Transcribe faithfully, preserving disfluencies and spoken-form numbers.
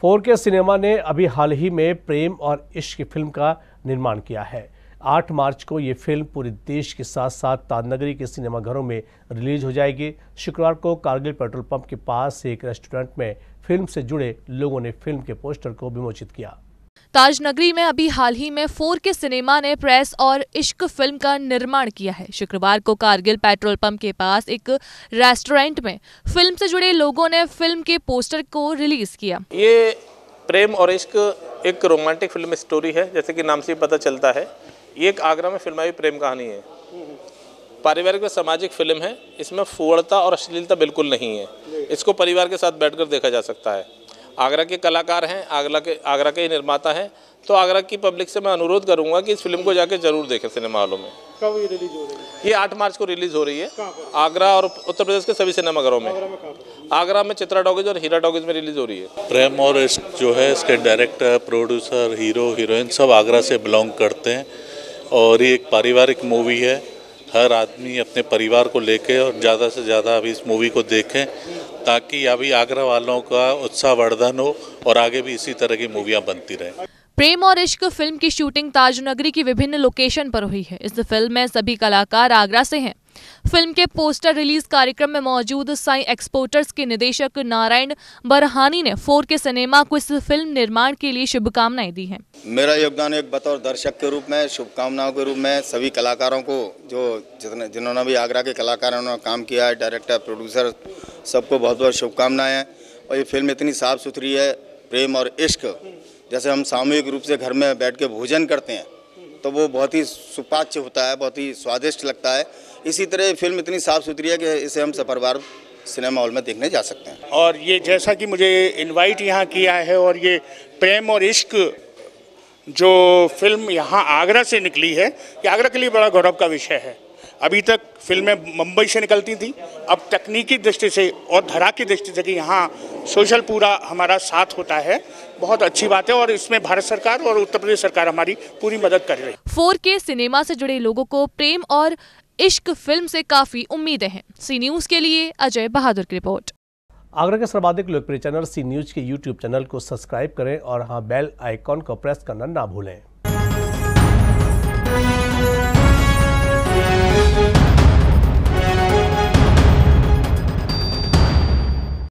Four के cinema ने अभी हाल ही में प्रेम और इश्क की फिल्म का निर्माण किया है। आठ मार्च को ये फिल्म पूरे देश के साथ साथ ताजनगरी के सिनेमाघरों में रिलीज हो जाएगी। शुक्रवार को कारगिल पेट्रोल पंप के पास एक रेस्टोरेंट में फिल्म से जुड़े लोगों ने फिल्म के पोस्टर को विमोचित किया। ताजनगरी में अभी हाल ही में फोर के सिनेमा ने प्रेस और इश्क फिल्म का निर्माण किया है। शुक्रवार को कारगिल पेट्रोल पंप के पास एक रेस्टोरेंट में फिल्म से जुड़े लोगों ने फिल्म के पोस्टर को रिलीज किया। ये प्रेम और इश्क एक रोमांटिक फिल्म स्टोरी है, जैसे कि नाम से पता चलता है। ये एक आगरा में फिल्माई प्रेम कहानी है। पारिवारिक व सामाजिक फिल्म है। इसमें फूहड़ता और अश्लीलता बिल्कुल नहीं है। इसको परिवार के साथ बैठकर देखा जा सकता है। आगरा के कलाकार हैं, आगरा के आगरा के निर्माता हैं, तो आगरा की पब्लिक से मैं अनुरोध करूंगा कि इस फिल्म को जाके जरूर देखें सिनेमा हॉलों में। कब ये रिलीज हो रही है? ये आठ मार्च को रिलीज हो रही है। आगरा और उत्तर प्रदेश के सभी सिनेमाघरों में। आगरा में चित्रा टॉकीज और हीरा टॉकीज में रिलीज हो रही है। प्रेम और इश्क जो है, इसके डायरेक्टर, प्रोड्यूसर, हीरो, हीरोइन सब आगरा से बिलोंग करते हैं और ये एक पारिवारिक मूवी है। हर आदमी अपने परिवार को लेके और ज़्यादा से ज़्यादा अभी इस मूवी को देखें, ताकि अभी आगरा वालों का उत्साहवर्धन हो और आगे भी इसी तरह की मूवियाँ बनती रहें। प्रेम और इश्क फिल्म की शूटिंग ताजनगरी की विभिन्न लोकेशन पर हुई है। इस फिल्म में सभी कलाकार आगरा से हैं। फिल्म के पोस्टर रिलीज कार्यक्रम में मौजूद साई एक्सपोर्टर्स के निदेशक नारायण बरहानी ने फोर के सिनेमा को इस फिल्म निर्माण के लिए शुभकामनाएं दी हैं। मेरा योगदान एक बतौर दर्शक के रूप में, शुभकामनाओं के रूप में सभी कलाकारों को, जो जितने जिन्होंने भी आगरा के कलाकारों ने काम किया है, डायरेक्टर, प्रोड्यूसर, सबको बहुत बहुत शुभकामनाएं हैं। और ये फिल्म इतनी साफ सुथरी है। प्रेम और इश्क जैसे हम सामूहिक रूप से घर में बैठ के भोजन करते हैं तो वो बहुत ही सुपाच्य होता है, बहुत ही स्वादिष्ट लगता है। इसी तरह फिल्म इतनी साफ सुथरी है कि इसे हम सपरिवार सिनेमा हॉल में देखने जा सकते हैं। और ये जैसा कि मुझे इनवाइट यहाँ किया है, और ये प्रेम और इश्क जो फिल्म यहाँ आगरा से निकली है, ये आगरा के लिए बड़ा गौरव का विषय है। अभी तक फिल्में मुंबई से निकलती थी, अब तकनीकी दृष्टि से और धरा की दृष्टि से कि यहाँ सोशल पूरा हमारा साथ होता है, बहुत अच्छी बात है। और इसमें भारत सरकार और उत्तर प्रदेश सरकार हमारी पूरी मदद कर रही है। फोर के सिनेमा से जुड़े लोगों को प्रेम और इश्क फिल्म से काफी उम्मीदें हैं। सी न्यूज के लिए अजय बहादुर की रिपोर्ट। आगरा के सर्वाधिक लोकप्रिय चैनल सी न्यूज के यूट्यूब चैनल को सब्सक्राइब करें और हाँ, बेल आइकॉन को प्रेस करना ना भूलें।